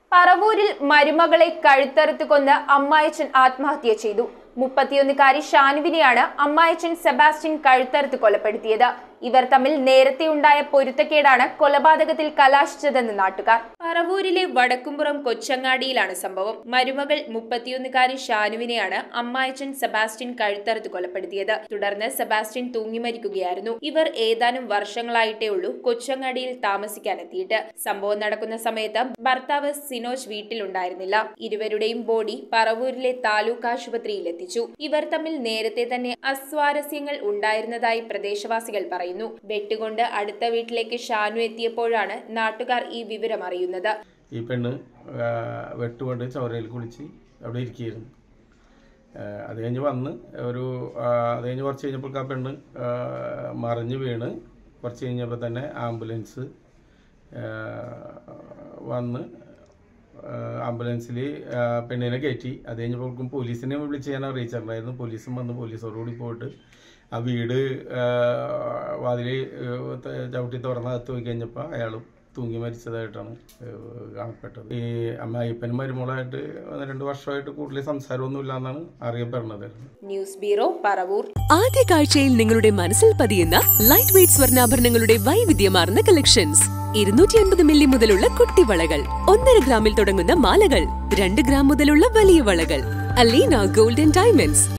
പറവൂരിൽ മരുമകളെ കഴുത്തറുത്ത് കൊന്ന് അമ്മായച്ചൻ ആത്മഹത്യ ചെയ്തു. 31കാരി ഷാനുവിനെയാണ് അമ്മായച്ചൻ സെബാസ്റ്റ്യൻ കഴുത്തറുത്ത് കൊലപ്പെടുത്തിയത്. ഇവർ തമ്മിൽ നേരത്തെ ഉണ്ടായ പൊരുത്തക്കേടാണ് കൊലപാതകത്തിൽ കലാശിച്ചതെന്ന് നാട്ടുകാർ. പറവൂരിലെ വടക്കുംപുറം കൊച്ചങ്ങാടിയിലാണ് സംഭവം. മരുമകൾ 31കാരി ഷാനുവിനെയാണ് അമ്മായച്ചൻ സെബാസ്റ്റ്യൻ കഴുത്തറുത്ത് കൊലപ്പെടുത്തിയത്. തുടർന്ന് സെബാസ്റ്റ്യൻ തൂങ്ങി മരിക്കുകയായിരുന്നു. ഇവർ ഏതാനും വർഷങ്ങളായിട്ടേ ഉള്ളൂ കൊച്ചങ്ങാടിയിൽ താമസിക്കാനെത്തിയിട്ട്. സംഭവം നടക്കുന്ന സമയത്ത് ഭർത്താവ് സിനോജ് വീട്ടിലുണ്ടായിരുന്നില്ല. ഇരുവരുടെയും ബോഡി പറവൂരിലെ താലൂക്ക് ആശുപത്രിയിൽ എത്തിച്ചു. ഇവർ തമ്മിൽ നേരത്തെ തന്നെ അസ്വാരസ്യങ്ങൾ ഉണ്ടായിരുന്നതായി പ്രദേശവാസികൾ പറയുന്നു. വെട്ടുകൊണ്ട് അടുത്ത വീട്ടിലേക്ക് ഷാനു എത്തിയപ്പോഴാണ് നാട്ടുകാർ ഈ വിവരം അറിയുന്നത്. ഈ പെണ്ണ് വെട്ടുകൊണ്ട് ചവരയിൽ കുളിച്ച് അവിടെ ഇരിക്കുകയായിരുന്നു. അത് കഴിഞ്ഞ് വന്ന് കുറച്ച് കഴിഞ്ഞപ്പോൾ ആ പെണ്ണ് മറിഞ്ഞ് വീണ്. കുറച്ച് കഴിഞ്ഞപ്പോൾ തന്നെ ആംബുലൻസ് വന്ന് ആംബുലൻസിൽ പെണ്ണിനെ കയറ്റി. അത് കഴിഞ്ഞപ്പോഴേക്കും പോലീസിനെ വിളിച്ച് ഞാൻ അറിയിച്ചിട്ടുണ്ടായിരുന്നു. പോലീസും വന്ന് പോലീസോടുകൂടി പോയിട്ട് ആ വീട് വാതിൽ ചവിട്ടി തുറന്നകത്ത് പോയി കഴിഞ്ഞപ്പോൾ അയാൾ തൂങ്ങി മരിച്ചതായിട്ടാണ് കാണപ്പെട്ടത്. ഈ അമ്മായിപ്പൻ മരുമോളായിട്ട് 2 വർഷമായിട്ട് കൂടുതൽ സംസാരമൊന്നുമില്ല എന്നാണ് അറിയപ്പെടുന്നത്. News bureau, Paravur. ആദ്യ കാഴ്ചയിൽ നിങ്ങളുടെ മനസ്സിൽ പതിയുന്ന ലൈറ്റ് വെയ്റ്റ് സ്വർണ്ണാഭരണങ്ങളുടെ വൈവിധ്യമാർന്ന കളക്ഷൻസ്. 250 മില്ലി മുതലുള്ള കുട്ടിവളകൾ, 1.5 ഗ്രാമിൽ തുടങ്ങുന്ന മാലകൾ, 2 ഗ്രാം മുതലുള്ള വലിയ വളകൾ. Aleena golden diamonds.